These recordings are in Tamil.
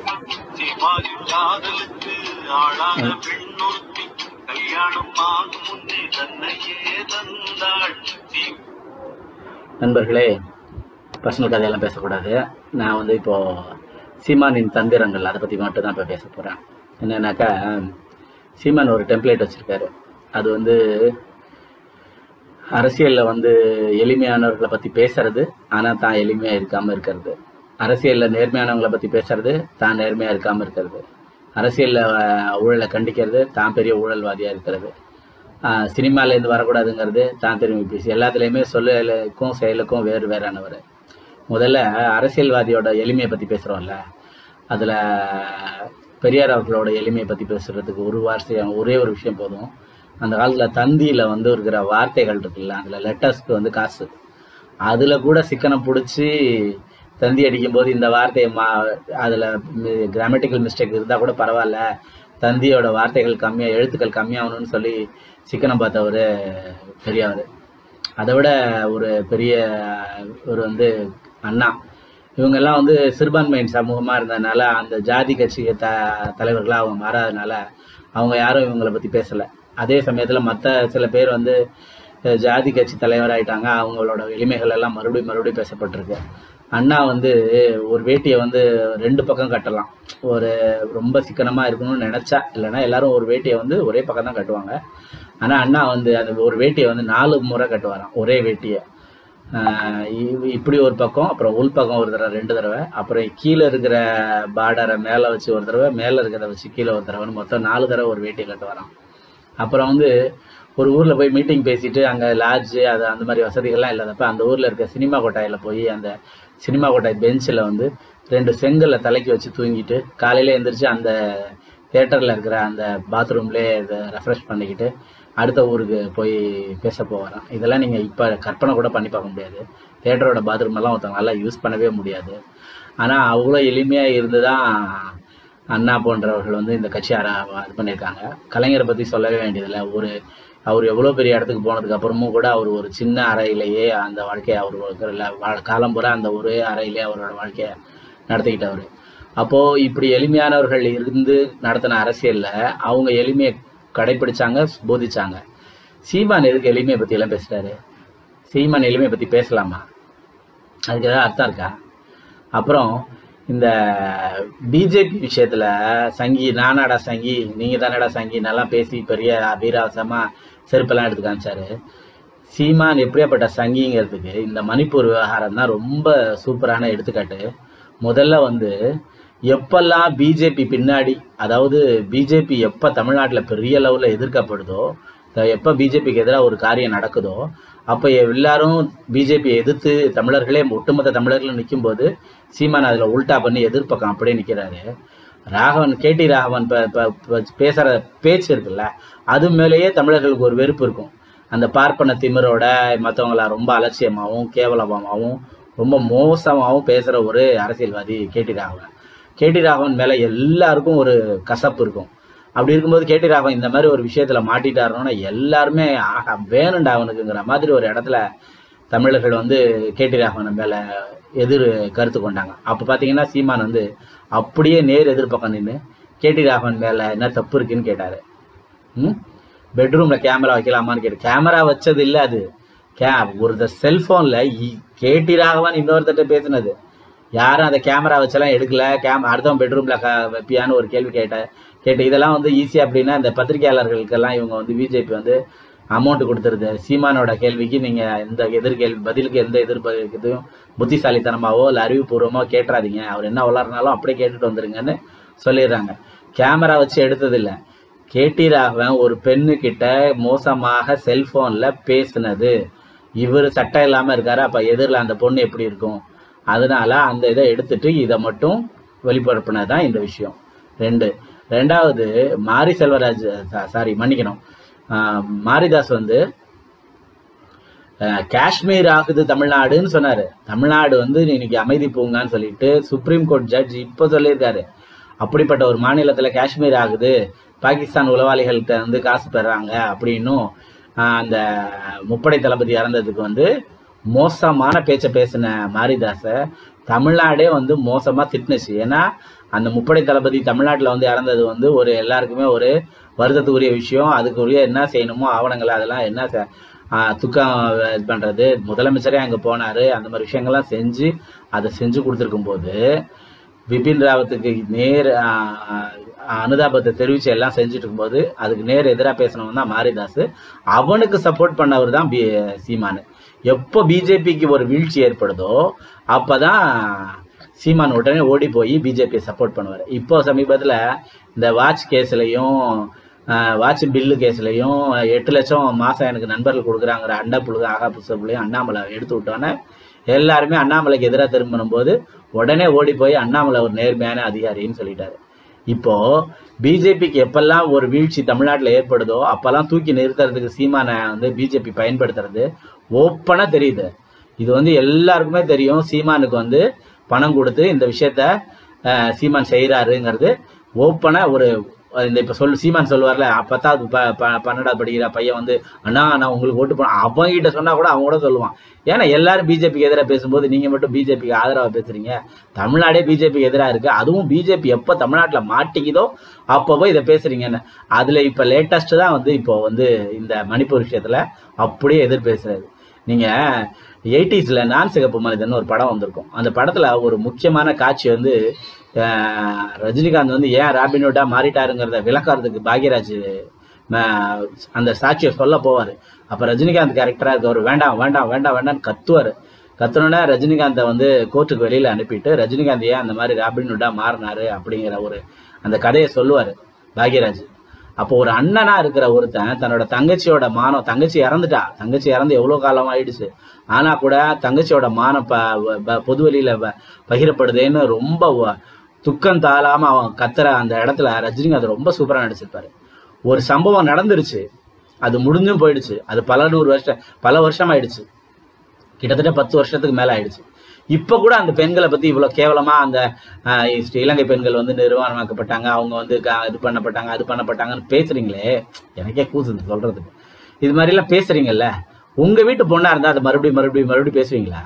சீமானின் காதலுக்கு ஆளான பெண்ணொருத்தி கல்யாணம் ஆகும் முன்னே தன்னையே தந்தாள். நண்பர்களே, பர்சனல் கதையெல்லாம் பேசக்கூடாது. நான் வந்து இப்போது சீமானின் தந்திரங்கள் அதை பற்றி மட்டும் தான் இப்போ பேச போகிறேன். என்னன்னாக்கா, சீமான் ஒரு டெம்ப்ளேட் வச்சுருக்காரு. அது வந்து அரசியலில் வந்து எளிமையானவர்களை பற்றி பேசுறது, ஆனால் தான் எளிமையாக இருக்காமல் இருக்கிறது. அரசியலில் நேர்மையானவங்களை பற்றி பேசுறது, தான் நேர்மையாக இருக்காமல் இருக்கிறது. அரசியலில் ஊழலை கண்டிக்கிறது, தான் பெரிய ஊழல்வாதியாக இருக்கிறது. சினிமாலேருந்து வரக்கூடாதுங்கிறது, தான் திரும்பி பேசி எல்லாத்துலேயுமே சொல்லுக்கும் செயலுக்கும் வேறு வேறானவர். முதல்ல அரசியல்வாதியோட எளிமையை பற்றி பேசுகிறோம்ல, அதில் பெரியார் அவர்களோட எளிமையை பற்றி பேசுகிறதுக்கு ஒரே ஒரு விஷயம் போதும். அந்த காலத்தில் தந்தியில் வந்து இருக்கிற வார்த்தைகள் இருக்குல்ல, அதில் லெட்டர்ஸ்க்கு வந்து காசு, அதில் கூட சிக்கனம் பிடிச்சி தந்தி அடிக்கும்போது இந்த வார்த்தையை அதில் கிராமட்டிக்கல் மிஸ்டேக் இருந்தால் கூட பரவாயில்ல, தந்தியோட வார்த்தைகள் கம்மியாக, எழுத்துக்கள் கம்மியாகணும்னு சொல்லி சிக்கனம் பார்த்தவர் பெரியவர். அதை விட ஒரு பெரிய ஒரு வந்து அண்ணா. இவங்கெல்லாம் வந்து சிறுபான்மையின் சமூகமாக இருந்ததுனால, அந்த ஜாதி கட்சி தலைவர்களாக அவங்க மாறாதனால அவங்க யாரும் இவங்களை பற்றி பேசலை. அதே சமயத்தில் மற்ற சில பேர் வந்து ஜாதி கட்சி தலைவராகிட்டாங்க, அவங்களோட எளிமைகள் எல்லாம் மறுபடியும் பேசப்பட்டிருக்கு. அண்ணா வந்து ஒரு வேட்டியை வந்து 2 பக்கம் கட்டலாம், ஒரு ரொம்ப சிக்கனமாக இருக்கணும்னு நினச்சா. இல்லைன்னா எல்லாரும் ஒரு வேட்டியை வந்து ஒரே பக்கம் தான் கட்டுவாங்க. ஆனால் அண்ணா வந்து அந்த ஒரு வேட்டியை வந்து 4 முறை கட்டுவாராம், ஒரே வேட்டியை. இப்படி ஒரு பக்கம், அப்புறம் உள் பக்கம் ஒரு தடவை, 2 தடவை, அப்புறம் கீழே இருக்கிற பார்டரை மேலே வச்சு ஒரு தடவை, மேலே இருக்கிறத வச்சு கீழே ஒரு தடவைன்னு மொத்தம் 4 தடவை ஒரு வேட்டியை கட்டுவாராம். அப்புறம் வந்து ஒரு ஊரில் போய் மீட்டிங் பேசிட்டு, அங்கே லாட்ஜு அந்த மாதிரி வசதிகள்லாம் இல்லாதப்ப அந்த ஊரில் இருக்க சினிமா கொட்டாயில் போய் அந்த சினிமா கொட்டாய் பெஞ்சில் வந்து 2 செங்கலை தலைக்கு வச்சு தூங்கிட்டு, காலையில் எழுந்திரிச்சு அந்த தேட்டரில் இருக்கிற அந்த பாத்ரூம்லேயே இதை ரெஃப்ரெஷ் பண்ணிக்கிட்டு அடுத்த ஊருக்கு போய் பேச போகிறான். இதெல்லாம் நீங்கள் இப்போ கற்பனை கூட பண்ணி பார்க்க முடியாது. தேட்டரோட பாத்ரூமெல்லாம் ஒருத்தவங்க நல்லா யூஸ் பண்ணவே முடியாது. ஆனால் அவ்வளோ எளிமையாக இருந்து தான் அண்ணா போன்றவர்கள் வந்து இந்த கட்சி இது பண்ணியிருக்காங்க. கலைஞரை பற்றி சொல்லவே வேண்டியதில்லை. அவர் எவ்வளோ பெரிய இடத்துக்கு போனதுக்கு அப்புறமும் கூட அவர் ஒரு சின்ன அறையிலேயே அந்த வாழ்க்கையை அவர் காலம்புற அந்த ஒரே அறையிலே அவரோட வாழ்க்கையை நடத்திக்கிட்டவர். அப்போது இப்படி எளிமையானவர்கள் இருந்து நடத்தின அரசியலில் அவங்க எளிமையை கடைப்பிடிச்சாங்க, போதிச்சாங்க. சீமான் எதுக்கு எளிமையை பற்றி எல்லாம் பேசுகிறாரு? சீமான் எளிமையை பற்றி பேசலாமா? அதுக்கு ஏதாவது அர்த்தம் இருக்கா? அப்புறம் இந்த பிஜேபி விஷயத்தில் சங்கி, நானாடா சங்கி, நீங்கள் தானடா சங்கி, நல்லா பேசி பெரிய வீராசமாக செருப்பெல்லாம் எடுத்து காமிச்சாரு. சீமான் எப்படியாப்பட்ட சங்கிங்கிறதுக்கு இந்த மணிப்பூர் விவகாரம் தான் ரொம்ப சூப்பரான எடுத்துக்காட்டு. முதல்ல வந்து எப்பெல்லாம் பிஜேபி பின்னாடி, அதாவது பிஜேபி எப்போ தமிழ்நாட்டில் பெரிய லெவலில் எதிர்க்கப்படுதோ, எப்போ பிஜேபிக்கு எதிராக ஒரு காரியம் நடக்குதோ, அப்போ எல்லாரும் பிஜேபியை எதிர்த்து தமிழர்களே, ஒட்டுமொத்த தமிழர்களும் நிற்கும்போது சீமான் அதில் உல்டா பண்ணி எதிர்ப்பக்கம் அப்படியே நிற்கிறாரு. கேடி ராகவன் பேசுகிற பேச்சு இருக்குல்ல, அது மேலேயே தமிழர்களுக்கு ஒரு வெறுப்பு இருக்கும். அந்த பார்ப்பன திமிரோட மற்றவங்கள ரொம்ப அலட்சியமாகவும் கேவலமாகவும் ரொம்ப மோசமாகவும் பேசுகிற ஒரு அரசியல்வாதி கேடி ராகவன் மேலே எல்லாருக்கும் ஒரு கசப்பு இருக்கும். அப்படி இருக்கும்போது கேடி ராகவன் இந்த மாதிரி ஒரு விஷயத்தில் மாட்டிட்டாருன்னா எல்லாருமே வேணுண்டா அவனுக்குங்கிற மாதிரி ஒரு இடத்துல தமிழர்கள் வந்து கேடி ராகவன் மேலே கருத்து கொண்டாங்க. அப்போ பார்த்தீங்கன்னா சீமான் வந்து அப்படியே நேர் எதிர்பக்கம் நின்று கேடி ராகவன் மேலே என்ன தப்பு இருக்குன்னு கேட்டார். பெட்ரூமில் கேமரா வைக்கலாமான்னு கேட்டு, கேமரா வச்சது இல்லை, அது ஒரு செல்ஃபோனில் கேடி ராகவன் இன்னொருத்தட்ட பேசினது. யாரும் அந்த கேமரா வச்செல்லாம் எடுக்கல. அடுத்தவன் பெட்ரூமில் வைப்பியான்னு ஒரு கேள்வி கேட்டு இதெல்லாம் வந்து ஈஸியாக அப்படின்னா இந்த பத்திரிகையாளர்களுக்கெல்லாம் இவங்க வந்து பிஜேபி வந்து அமௌண்ட் கொடுத்துருது. சீமானோட கேள்விக்கு நீங்கள் இந்த பதிலுக்கு எந்த எதிர்பார்க்கிறதையும் புத்திசாலித்தனமாவோ இல்லை அறிவுபூர்வமாக கேட்டுறாதீங்க, அவர் என்ன வளர்னாலும் அப்படியே கேட்டுட்டு வந்துருங்கன்னு சொல்லிடுறாங்க. கேமரா வச்சு எடுத்ததில்லை. கேடி ராகவன் ஒரு பெண்ணுக்கிட்ட மோசமாக செல்ஃபோனில் பேசுனது, இவர் சட்டம் இல்லாமல் இருக்காரு, அப்போ எதிரில் அந்த பொண்ணு எப்படி இருக்கும்? அதனால அந்த இதை எடுத்துட்டு இதை மட்டும் வெளிப்படுத்தினது தான் இந்த விஷயம். ரெண்டாவது மாரிதாஸ் வந்து காஷ்மீர் ஆகுது தமிழ்நாடுன்னு சொன்னார். தமிழ்நாடு வந்து இன்னைக்கு அமைதி பூங்கான்னு சொல்லிட்டு சுப்ரீம் கோர்ட் ஜட்ஜ் இப்போ சொல்லியிருக்காரு. அப்படிப்பட்ட ஒரு மாநிலத்தில் காஷ்மீர் ஆகுது, பாகிஸ்தான் உளவாளிகள்கிட்ட வந்து காசு பெறாங்க அப்படின்னும் அந்த முப்படை தளபதி இறந்ததுக்கு வந்து மோசமான பேச்சை பேசின மாரிதாஸை தமிழ்நாடே வந்து மோசமா திட்டுனுச்சு. ஏன்னா அந்த முப்படை தளபதி தமிழ்நாட்டில் வந்து இறந்தது வந்து ஒரு எல்லாருக்குமே ஒரு வருத்தத்துக்குரிய விஷயம். அதுக்குரிய என்ன செய்யணுமோ ஆவணங்கள் அதெல்லாம் என்ன துக்கம் இது பண்றது, முதலமைச்சரே அங்கே போனாரு, அந்த மாதிரி விஷயங்கள்லாம் செஞ்சு அதை செஞ்சு கொடுத்துருக்கும் போது பிபின் ராவத்துக்கு நேர் அனுதாபத்தை தெரிவிச்சு எல்லாம் செஞ்சுட்டு இருக்கும்போது அதுக்கு நேர் எதிராக பேசினவன் தான் மாரிதாஸ். அவனுக்கு சப்போர்ட் பண்ணவர் தான் சீமானு. எப்போ பிஜேபிக்கு ஒரு வீழ்ச்சி ஏற்படுதோ அப்பதான் சீமான் உடனே ஓடி போய் பிஜேபியை சப்போர்ட் பண்ணுவார். இப்போ சமீபத்தில் இந்த வாட்ச் கேஸ்லையும் வாட்ச் பில்லு கேஸ்லையும் 8 லட்சம் மாதம் எனக்கு நண்பர்கள் கொடுக்குறாங்கிற அண்டா புழுக ஆகா புஸ்தகங்களையும் அண்ணாமலை எடுத்து விட்டோன்னே எல்லாருமே அண்ணாமலைக்கு எதிராக திரும்பும் போது உடனே ஓடி போய் அண்ணாமலை ஒரு நேர்மையான அதிகாரின்னு சொல்லிட்டாரு. இப்போ பிஜேபிக்கு எப்பெல்லாம் ஒரு வீழ்ச்சி தமிழ்நாட்டில் ஏற்படுதோ அப்பெல்லாம் தூக்கி நிறுத்துறதுக்கு சீமானை வந்து பிஜேபி பயன்படுத்துறது ஓப்பனா தெரியுது. இது வந்து எல்லாருக்குமே தெரியும். சீமானுக்கு வந்து பணம் கொடுத்து இந்த விஷயத்த சீமான் செய்யறாருங்கிறது ஓப்பனா ஒரு இந்த இப்ப சீமான் சொல்லுவார்ல 10வது 12வது படிக்கிற பையன் வந்து அண்ணா நான் உங்களுக்கு ஓட்டு போன அவங்ககிட்ட சொன்னா கூட அவங்க கூட சொல்லுவான். ஏன்னா எல்லாரும் பிஜேபிக்கு எதிராக பேசும்போது நீங்க மட்டும் பிஜேபிக்கு ஆதரவா பேசுறீங்க. தமிழ்நாடே பிஜேபிக்கு எதிராக இருக்கு. அதுவும் பிஜேபி எப்ப தமிழ்நாட்டில் மாட்டிக்குதோ அப்போ இதை பேசுறீங்கன்னு. அதுல இப்ப லேட்டஸ்ட் தான் வந்து இப்போ வந்து இந்த மணிப்பூர் விஷயத்துல அப்படியே எதிர் பேசுறாரு. நீங்க 80s நான் சிகப்பு மனிதன் ஒரு படம் வந்திருக்கும். அந்த படத்துல ஒரு முக்கியமான காட்சி வந்து ரஜினிகாந்த் வந்து ஏன் ராபின்ஹுட்டா மாறிட்டாருங்கிறத விளக்கறதுக்கு பாக்யராஜ் அந்த சாட்சியை சொல்ல போவாரு. அப்ப ரஜினிகாந்த் கேரக்டரா இருக்கவர் வேண்டாம் வேண்டாம் வேண்டாம் வேண்டாம்னு கத்துவாரு. கத்துனோன்னா ரஜினிகாந்தை வந்து கோர்ட்டுக்கு வெளியில அனுப்பிட்டு ரஜினிகாந்த் ஏன் அந்த மாதிரி ராபின்ஹுட்டா மாறினாரு அப்படிங்கிற ஒரு அந்த கதையை சொல்லுவாரு பாக்யராஜ். அப்போ ஒரு அண்ணனா இருக்கிற ஒருத்தன் தன்னோட தங்கச்சியோட மானம், தங்கச்சி இறந்துட்டா, தங்கச்சி இறந்து எவ்வளவு காலம் ஆயிடுச்சு, ஆனா கூட தங்கச்சியோட மானம் பொதுவெளியில பகிரப்படுதேன்னு ரொம்ப துக்கம் தாழாம அவன் கத்துற அந்த இடத்துல ரஜினிகாந்த் ரொம்ப சூப்பரா நடிச்சிருப்பாரு. ஒரு சம்பவம் நடந்துருச்சு, அது முடிஞ்சும் போயிடுச்சு, அது பல வருஷம் ஆயிடுச்சு, கிட்டத்தட்ட 10 வருஷத்துக்கு மேல ஆயிடுச்சு. இப்ப கூட அந்த பெண்களை பத்தி இவ்வளவு கேவலமா அந்த இலங்கை பெண்கள் வந்து நிர்வாணமாக்கப்பட்டாங்க, அவங்க வந்து இது பண்ணப்பட்டாங்க அது பண்ணப்பட்டாங்கன்னு பேசுறீங்களே, எனக்கே கூசுது சொல்றதுக்கு. இது மாதிரி எல்லாம் பேசுறீங்கல்ல, உங்க வீட்டு பொண்ணா இருந்தா அதை மறுபடியும் பேசுவீங்களா?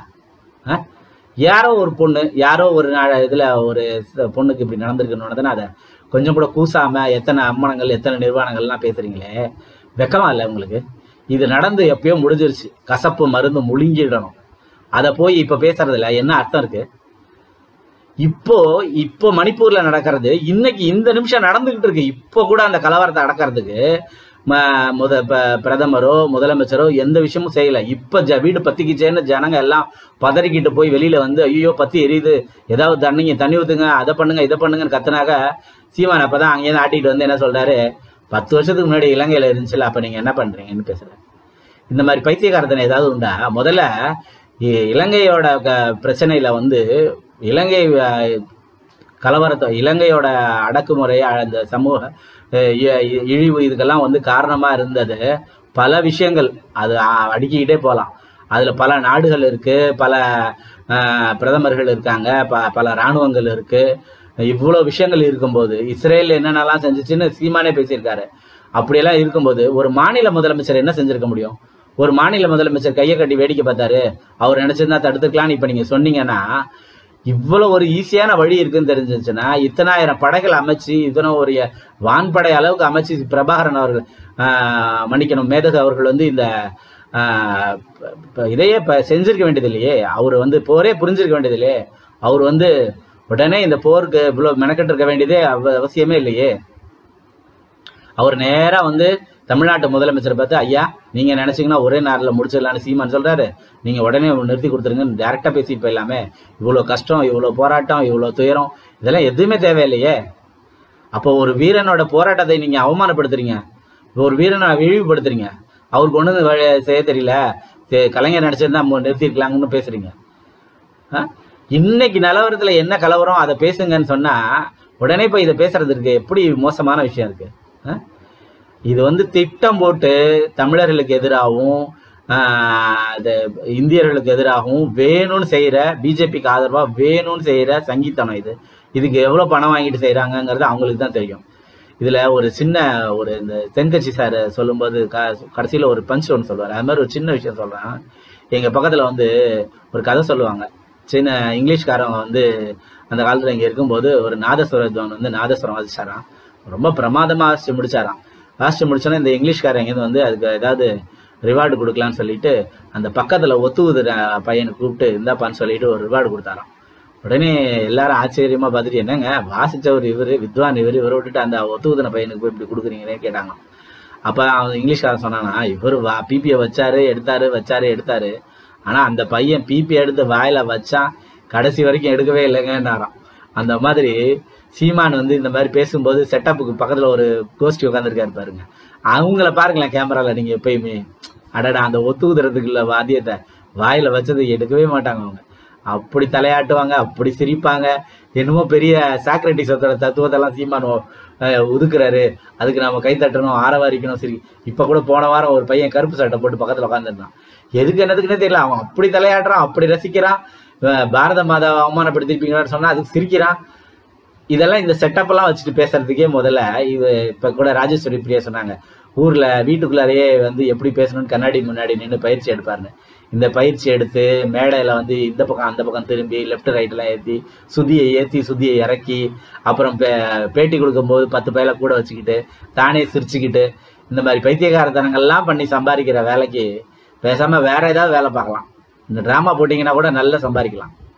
யாரோ ஒரு பொண்ணு யாரோ ஒரு இதுல ஒரு பொண்ணுக்கு இப்படி நடந்திருக்குன்னு அதை கொஞ்சம் கூட கூசாம எத்தனை அம்மனங்கள் எத்தனை நிர்வாணங்கள்லாம் பேசுறீங்களே, வெக்கமா இல்லை உங்களுக்கு? இது நடந்து எப்பயோ முடிஞ்சிருச்சு, கசப்பு மருந்து முழுங்கிடணும். அதை போய் இப்ப பேசுறதுல என்ன அர்த்தம் இருக்கு? இப்போ மணிப்பூர்ல நடக்கிறது இன்னைக்கு இந்த நிமிஷம் நடந்துகிட்டு இருக்கு. இப்போ கூட அந்த கலவரத்தை அடக்கிறதுக்கு பிரதமரோ முதலமைச்சரோ எந்த விஷயமும் செய்யல. இப்ப வீடு பத்திக்கிச்சேன்னு ஜனங்க எல்லாம் பதறிக்கிட்டு போய் வெளியில வந்து ஐயோ பத்தி எரியுது, ஏதாவது தண்ணி ஊத்துங்க, அதை பண்ணுங்க இதை பண்ணுங்கன்னு கத்துனாக்க சீமான் அப்பதான் அங்கேயிருந்து ஆட்டிட்டு வந்து என்ன சொல்றாரு, 10 வருஷத்துக்கு முன்னாடி இலங்கையில இருந்துச்சுல, அப்ப நீங்க என்ன பண்றீங்கன்னு பேசுறேன். இந்த மாதிரி பைத்தியக்காரத்தனை ஏதாவது உண்டா? முதல்ல இலங்கையோட பிரச்சனையில வந்து இலங்கை கலவரத்தை, இலங்கையோட அடக்குமுறை, அந்த சமூக இழிவு இதுக்கெல்லாம் வந்து காரணமா இருந்தது பல விஷயங்கள். அது அடுக்கிக்கிட்டே போகலாம். அதுல பல நாடுகள் இருக்கு, பல பிரதமர்கள் இருக்காங்க, பல இராணுவங்கள் இருக்கு. இவ்வளவு விஷயங்கள் இருக்கும்போது இஸ்ரேல் என்னென்னலாம் செஞ்சுச்சுன்னு சீமானே பேசியிருக்காரு. அப்படியெல்லாம் இருக்கும்போது ஒரு மாநில முதலமைச்சர் என்ன செஞ்சிருக்க முடியும்? ஒரு மாநில முதலமைச்சர் கையை கட்டி வேடிக்கை பார்த்தாரு, அவர் நினைச்சிருந்தா தடுத்துக்கலான்னு இப்ப நீங்க சொன்னீங்கன்னா, இவ்வளவு ஒரு ஈஸியான வழி இருக்குன்னு தெரிஞ்சிச்சுன்னா இத்தனாயிரம் படைகள் அமைச்சு, இத்தனை ஒரு வான்படை அளவுக்கு அமைச்சு பிரபாகரன் அவர்கள் மன்னிக்கணும் மேதகு அவர்கள் வந்து இந்த இதையே செஞ்சிருக்க வேண்டியது இல்லையே. அவர் வந்து போரே புரிஞ்சிருக்க வேண்டியது இல்லையே. அவர் வந்து உடனே இந்த போருக்கு இவ்வளவு மெனக்கெட்டு இருக்க வேண்டியதே அவசியமே இல்லையே. அவர் நேரா வந்து தமிழ்நாட்டு முதலமைச்சரை பார்த்து ஐயா நீங்க நினைச்சீங்கன்னா ஒரே நாளில் முடிச்சிடலான்னு சீமான் சொல்றாரு, நீங்க உடனே நிறுத்தி கொடுத்துருங்கன்னு டைரக்டா பேசிட்டு போயிடலாமே. இவ்வளவு கஷ்டம், இவ்வளவு போராட்டம், இவ்வளவு துயரம், இதெல்லாம் எதுவுமே தேவையில்லையே. அப்போ ஒரு வீரனோட போராட்டத்தை நீங்க அவமானப்படுத்துறீங்க, ஒரு வீரனை இழிவுபடுத்துறீங்க. அவருக்கு ஒண்ணு செய்ய தெரியல, கலைஞர் நடிச்சிருந்தா நிறுத்திருக்கலாங்கன்னு பேசுறீங்க. இன்னைக்கு நிலவரத்துல என்ன கலவரம் அதை பேசுங்கன்னு சொன்னா உடனே போய் இதை பேசுறது இருக்கு. எப்படி மோசமான விஷயம் இருக்கு. இது வந்து திட்டம் போட்டு தமிழர்களுக்கு எதிராகவும் இந்தியர்களுக்கு எதிராகவும் வேணும்னு செய்யற, பிஜேபிக்கு ஆதரவா வேணும்னு செய்யற சங்கீத்தனம் இது. இதுக்கு எவ்வளவு பணம் வாங்கிட்டு செய்யறாங்கிறது அவங்களுக்கு தான் தெரியும். இதுல ஒரு சின்ன ஒரு இந்த தென்கட்சி சார் சொல்லும்போது கடைசியில ஒரு பஞ்ச் ஒன்று சொல்லுவாரு. அது மாதிரி ஒரு சின்ன விஷயம் சொல்றேன். எங்க பக்கத்துல வந்து ஒரு கதை சொல்லுவாங்க. சின்ன இங்கிலீஷ்காரவங்க வந்து அந்த காலத்தில் இங்கே இருக்கும்போது ஒரு நாதஸ்வர வித்வான் வந்து நாதஸ்வரம் வாசிச்சாராம். ரொம்ப பிரமாதமாக வாசிச்சு முடிச்சாராம். வாசிச்சு முடிச்சோன்னா இந்த இங்கிலீஷ்காரங்க வந்து அதுக்கு ஏதாவது ரிவார்டு கொடுக்கலான்னு சொல்லிட்டு அந்த பக்கத்தில் ஒத்துவுதுற பையனை கூப்பிட்டு இந்தாப்பான்னு சொல்லிட்டு ஒரு ரிவார்டு கொடுத்தாராம். உடனே எல்லாரும் ஆச்சரியமா பார்த்துட்டு, என்னங்க வாசிச்சவர் இவர், வித்வான் இவரை விட்டுட்டு அந்த ஒத்துவுதன பையனுக்கு போய் இப்படி கொடுக்குறீங்கன்னு கேட்டாங்க. அப்போ அவன் இங்கிலீஷ்காரன் சொன்னானா, இவர் பிபியை வச்சாரு எடுத்தாரு, ஆனால் அந்த பையன் பிபி எடுத்து வாயில வச்சா கடைசி வரைக்கும் எடுக்கவே இல்லைங்கன்னாராம். அந்த மாதிரி சீமான் வந்து இந்த மாதிரி பேசும்போது செட்டப்புக்கு பக்கத்தில் ஒரு கோஷ்டி உட்காந்துருக்காரு பாருங்க, அவங்கள பாருங்களேன் கேமராவில் நீங்கள் எப்பயுமே. அடடா, அந்த ஒத்துவுதுறதுக்குள்ள வாத்தியத்தை வாயில வச்சதை எடுக்கவே மாட்டாங்க அவங்க. அப்படி தலையாட்டுவாங்க, அப்படி சிரிப்பாங்க. என்னமோ பெரிய சாக்ரட்டிஸோட தத்துவத்தெல்லாம் சீமான் ஒதுக்குறாரு, அதுக்கு நம்ம கை தட்டணும், ஆரவாரிக்கணும். சரி, இப்போ கூட போன வாரம் ஒரு பையன் கருப்பு சட்டை போட்டு பக்கத்தில் உட்காந்துருந்தான். எதுக்கு என்னதுக்குன்னே தெரியல, அவன் அப்படி தலையாட்டுறான், அப்படி ரசிக்கிறான். பாரத மாதாவை அவமானப்படுத்திருப்பீங்களான்னு சொன்னா அதுக்கு சிரிக்கிறான். இதெல்லாம் இந்த செட்டப்லாம் வச்சுட்டு பேசுறதுக்கே முதல்ல இப்போ கூட ராஜேஸ்வரி பிரியா சொன்னாங்க, ஊர்ல வீட்டுக்குள்ளாரையே வந்து எப்படி பேசணும்னு கண்ணாடி முன்னாடி நின்று பயிற்சி எடுப்பாருன்னு. இந்த பயிற்சி எடுத்து மேடையில வந்து இந்த பக்கம் அந்த பக்கம் திரும்பி லெஃப்ட் ரைட்லாம் ஏற்றி சுதியை இறக்கி அப்புறம் பேட்டி கொடுக்கும்போது 10 பேரை கூட வச்சுக்கிட்டு தானே சிரிச்சுக்கிட்டு இந்த மாதிரி பைத்தியகாரத்தனங்கள்லாம் பண்ணி சம்பாதிக்கிற வேலைக்கு பேசாம வேற ஏதாவது வேலை பார்க்கலாம். இந்த டிராமா போட்டிங்கன்னா கூட நல்லா சம்பாதிக்கலாம்.